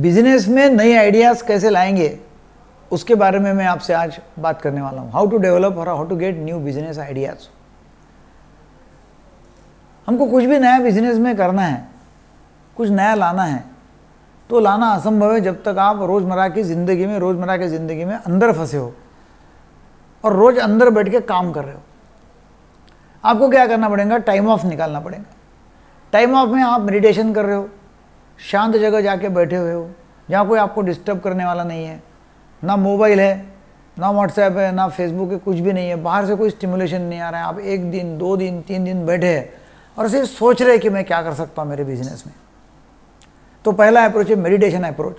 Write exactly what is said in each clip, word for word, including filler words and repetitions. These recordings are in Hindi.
बिजनेस में नई आइडियाज़ कैसे लाएंगे उसके बारे में मैं आपसे आज बात करने वाला हूँ। हाउ टू डेवलप और how to get new business ideas. हमको कुछ भी नया बिजनेस में करना है, कुछ नया लाना है, तो लाना असंभव है जब तक आप रोज़मर्रा की ज़िंदगी में रोज़मर्रा की ज़िंदगी में अंदर फंसे हो और रोज़ अंदर बैठ के काम कर रहे हो। आपको क्या करना पड़ेगा? टाइम ऑफ निकालना पड़ेगा। टाइम ऑफ में आप मेडिटेशन कर रहे हो, शांत जगह जाके बैठे हुए हो जहाँ कोई आपको डिस्टर्ब करने वाला नहीं है, ना मोबाइल है, ना व्हाट्सएप है, ना फेसबुक है, कुछ भी नहीं है, बाहर से कोई स्टिमुलेशन नहीं आ रहा है। आप एक दिन, दो दिन, तीन दिन बैठे हैं और सिर्फ सोच रहे हैं कि मैं क्या कर सकता हूँ मेरे बिजनेस में। तो पहला अप्रोच है मेडिटेशन अप्रोच।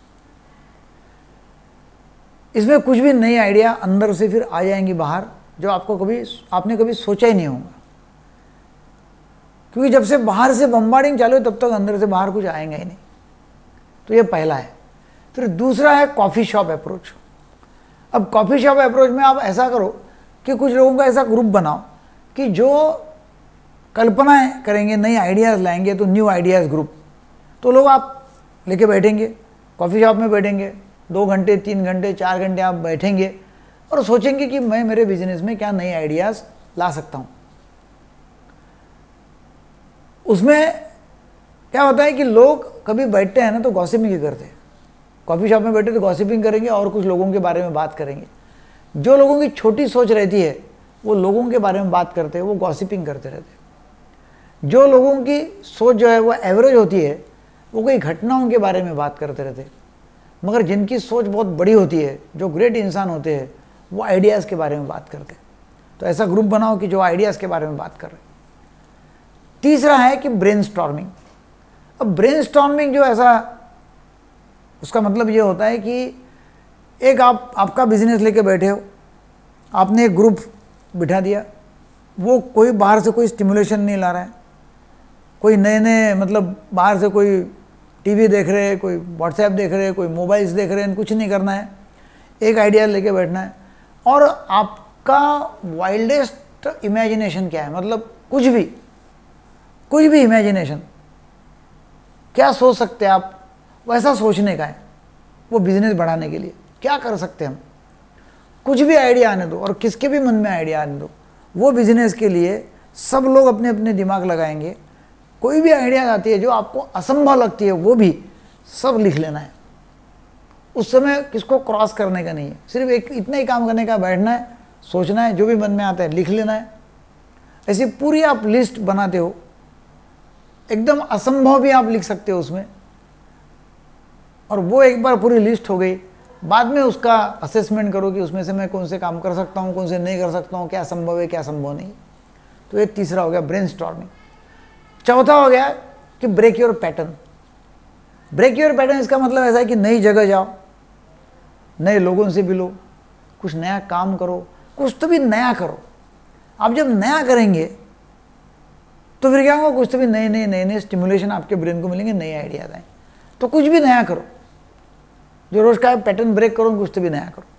इसमें कुछ भी नई आइडिया अंदर से फिर आ जाएंगी बाहर, जो आपको कभी आपने कभी सोचा ही नहीं होगा, क्योंकि जब से बाहर से बम्बार्डिंग चालू है तब तक अंदर से बाहर कुछ आएगा ही नहीं। तो ये पहला है। फिर दूसरा है कॉफ़ी शॉप अप्रोच। अब कॉफ़ी शॉप अप्रोच में आप ऐसा करो कि कुछ लोगों का ऐसा ग्रुप बनाओ कि जो कल्पनाएं करेंगे, नई आइडियाज़ लाएंगे, तो न्यू आइडियाज़ ग्रुप। तो लोग आप लेके बैठेंगे, कॉफ़ी शॉप में बैठेंगे, दो घंटे, तीन घंटे, चार घंटे आप बैठेंगे और सोचेंगे कि मैं मेरे बिजनेस में क्या नए आइडियाज़ ला सकता हूँ। उसमें क्या होता है कि लोग कभी बैठते हैं ना तो गॉसिपिंग ही करते हैं। कॉफ़ी शॉप में बैठे तो गॉसिपिंग करेंगे और कुछ लोगों के बारे में बात करेंगे। जो लोगों की छोटी सोच रहती है वो लोगों के बारे में बात करते हैं, वो गॉसिपिंग करते रहते हैं। जो लोगों की सोच जो है वो एवरेज होती है, वो कोई घटनाओं के बारे में बात करते रहते हैं। मगर जिनकी सोच बहुत बड़ी होती है, जो ग्रेट इंसान होते हैं, वो आइडियाज़ के बारे में बात करते हैं। तो ऐसा ग्रुप बनाओ कि जो आइडियाज़ के बारे में बात कर रहे हैं। तीसरा है कि ब्रेनस्टॉर्मिंग। अब ब्रेनस्टॉर्मिंग जो ऐसा, उसका मतलब ये होता है कि एक आप आपका बिजनेस लेके बैठे हो, आपने एक ग्रुप बिठा दिया, वो कोई बाहर से कोई स्टिमुलेशन नहीं ला रहा है, कोई नए नए मतलब बाहर से कोई टीवी देख रहे हैं, कोई व्हाट्सएप देख रहे हैं, कोई मोबाइल्स देख रहे हैं, कुछ नहीं करना है, एक आइडिया लेके बैठना है। और आपका वाइल्डेस्ट इमेजिनेशन क्या है, मतलब कुछ भी कुछ भी इमेजिनेशन, क्या सोच सकते हैं आप, वैसा सोचने का है वो बिजनेस बढ़ाने के लिए। क्या कर सकते हैं हम, कुछ भी आइडिया आने दो और किसके भी मन में आइडिया आने दो, वो बिजनेस के लिए सब लोग अपने अपने दिमाग लगाएंगे। कोई भी आइडिया आती है जो आपको असंभव लगती है, वो भी सब लिख लेना है। उस समय किसको क्रॉस करने का नहीं है, सिर्फ एक इतना ही काम करने का, बैठना है, सोचना है, जो भी मन में आता है लिख लेना है। ऐसी पूरी आप लिस्ट बनाते हो, एकदम असंभव भी आप लिख सकते हो उसमें, और वो एक बार पूरी लिस्ट हो गई, बाद में उसका असेसमेंट करो कि उसमें से मैं कौन से काम कर सकता हूँ, कौन से नहीं कर सकता हूँ, क्या संभव है, क्या संभव नहीं। तो ये तीसरा हो गया ब्रेनस्टॉर्मिंग। चौथा हो गया कि break your pattern. Break your pattern इसका मतलब ऐसा है कि नई जगह जाओ, नए लोगों से मिलो, कुछ नया काम करो, कुछ तो भी नया करो। आप जब नया करेंगे तो फिर क्या होगा, कुछ तो भी नए नए नए नए स्टिमुलेशन आपके ब्रेन को मिलेंगे, नए आइडियाज आए। तो कुछ भी नया करो, जो रोज का पैटर्न ब्रेक करो, कुछ तो भी नया करो।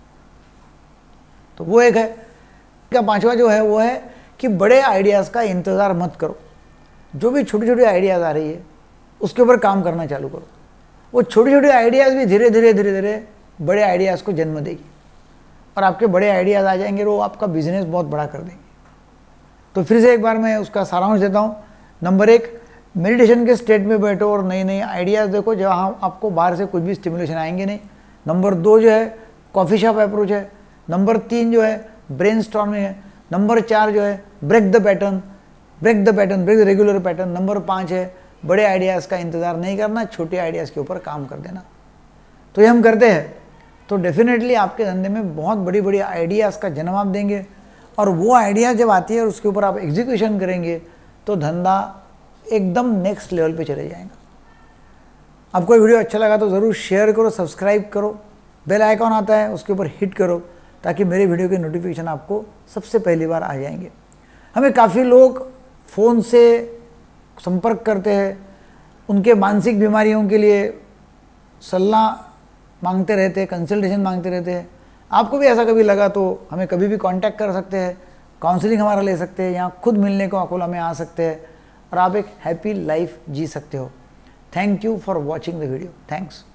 तो वो एक है। क्या पांचवा जो है वो है कि बड़े आइडियाज़ का इंतज़ार मत करो। जो भी छोटी छोटी आइडियाज़ आ रही है उसके ऊपर काम करना चालू करो। वो छोटी छोटी आइडियाज़ भी धीरे धीरे धीरे धीरे बड़े आइडियाज़ को जन्म देगी और आपके बड़े आइडियाज़ आ जाएंगे, वो आपका बिजनेस बहुत बड़ा कर देंगे। तो फिर से एक बार मैं उसका सारांश देता हूँ। नंबर एक, मेडिटेशन के स्टेट में बैठो और नई नई आइडियाज़ देखो, जहाँ आपको बाहर से कुछ भी स्टिमुलेशन आएंगे नहीं। नंबर दो जो है कॉफ़ी शॉप अप्रोच है। नंबर तीन जो है ब्रेनस्टॉर्मिंग है। नंबर चार जो है break the pattern, break the pattern, break the regular pattern. Number पाँच है बड़े आइडियाज़ का इंतज़ार नहीं करना, छोटे आइडियाज़ के ऊपर काम कर देना। तो ये हम करते हैं तो डेफिनेटली आपके धंधे में बहुत बड़ी बड़ी आइडियाज़ का जन्म आप देंगे, और वो आइडियाज़ जब आती है और उसके ऊपर आप एग्जीक्यूशन करेंगे तो धंधा एकदम नेक्स्ट लेवल पे चले जाएगा। आपको ये वीडियो अच्छा लगा तो ज़रूर शेयर करो, सब्सक्राइब करो, बेल आइकॉन आता है उसके ऊपर हिट करो ताकि मेरे वीडियो के नोटिफिकेशन आपको सबसे पहली बार आ जाएंगे। हमें काफ़ी लोग फ़ोन से संपर्क करते हैं, उनके मानसिक बीमारियों के लिए सलाह मांगते रहते हैं, कंसल्टेशन मांगते रहते हैं। आपको भी ऐसा कभी लगा तो हमें कभी भी कांटेक्ट कर सकते हैं, काउंसलिंग हमारा ले सकते हैं, यहाँ खुद मिलने को अकोला में आ सकते हैं और आप एक हैप्पी लाइफ जी सकते हो। Thank you for watching the video. Thanks.